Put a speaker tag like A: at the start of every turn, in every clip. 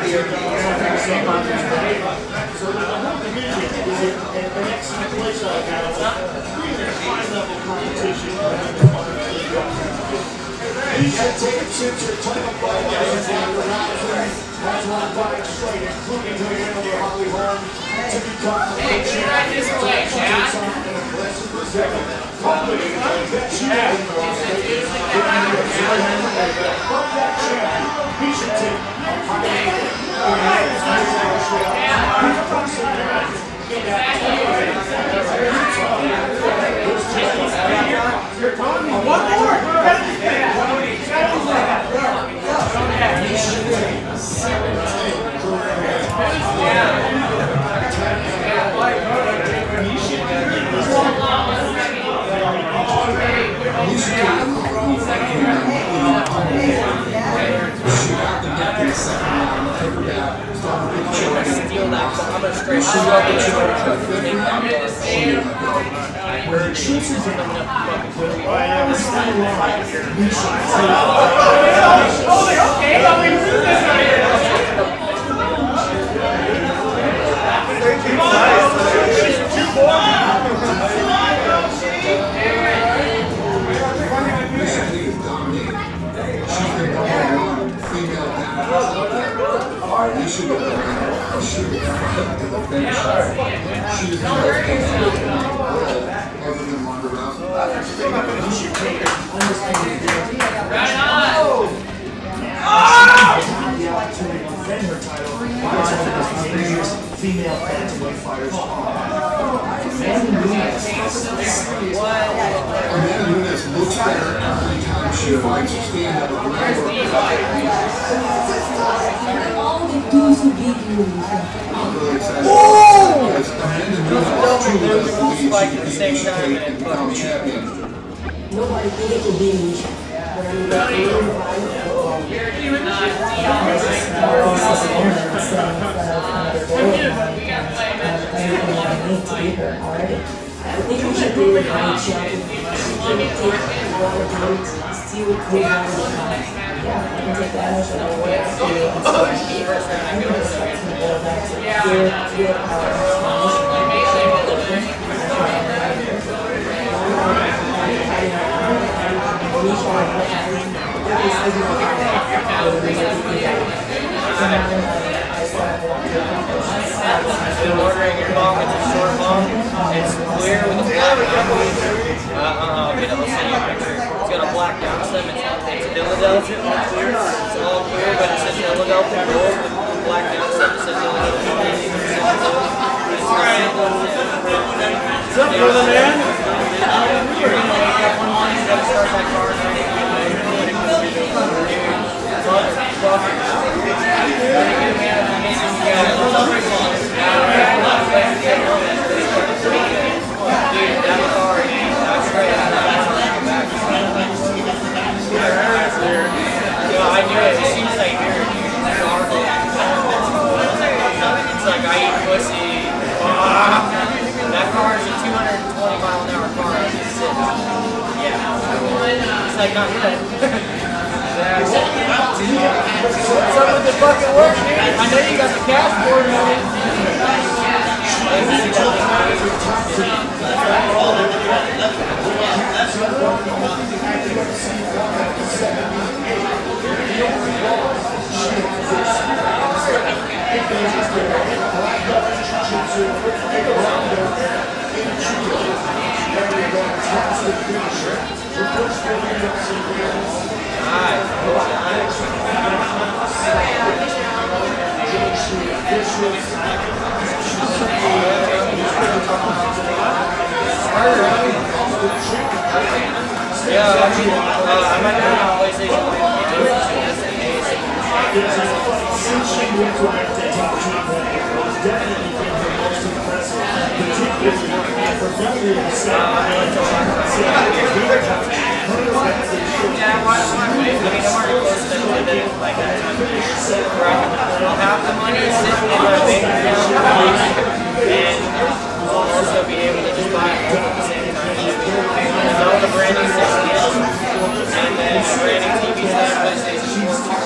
A: brand new 60 and then brand new TVs and PlayStation 4.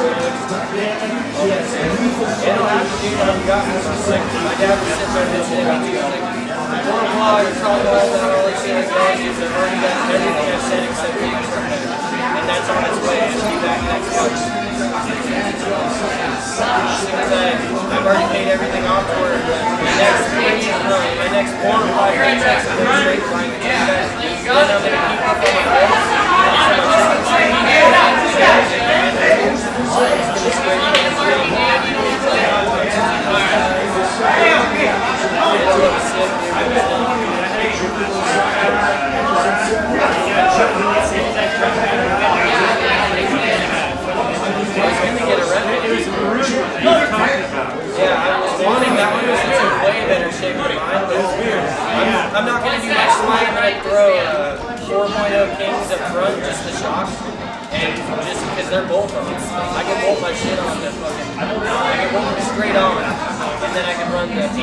A: It'll have to do what I've got for my second. My dad was sitting there listening to me. One vlog or talking about all these things that is I've already got everything I've said except the intro. And that's on its way. It'll be back next month. I've already paid everything off for it. My next 4 or 5 paychecks are going straight to my then I'm going to keep up on my bills. I'm not going to do much tonight. I'm going to throw 4.0 Kings up front, just the shocks, and just because they're bolt on. I can bolt my shit on the fucking, I can bolt them straight on, and then I can run the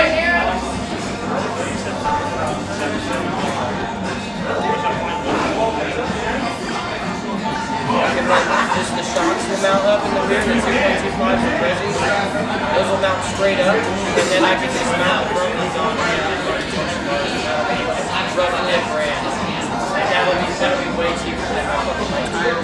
A: I can run just the shocks will mount up in the rear, the 2.25 for Reggie. Those will mount straight up, and then I can just mount the front ones on run the brand. And that'll be way cheaper than my fucking light tires.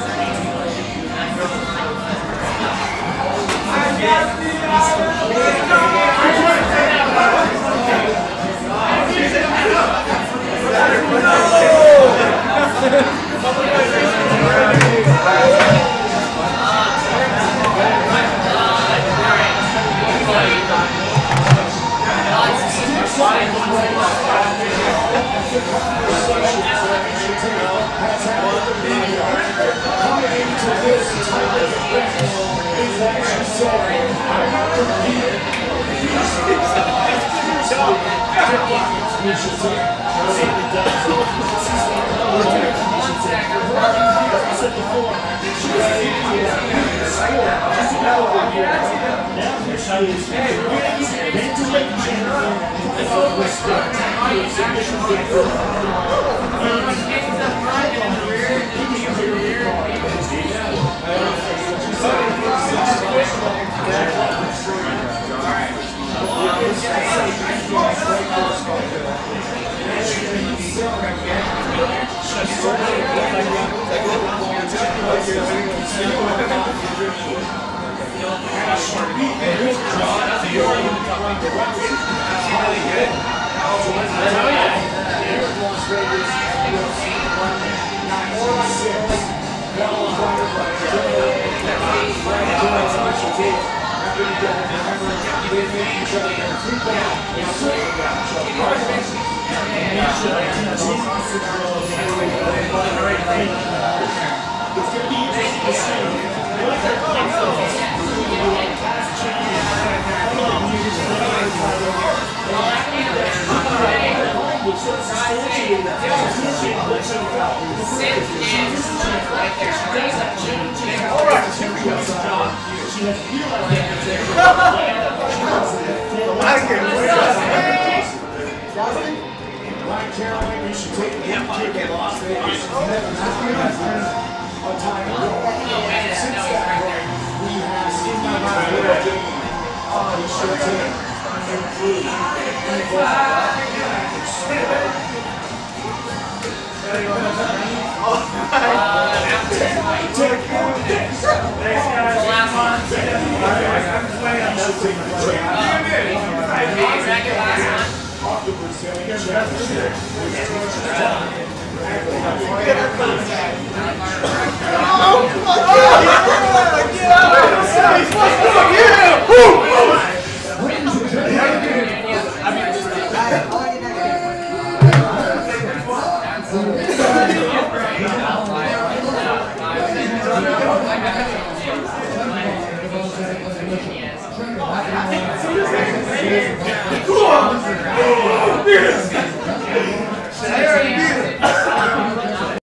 B: Yes.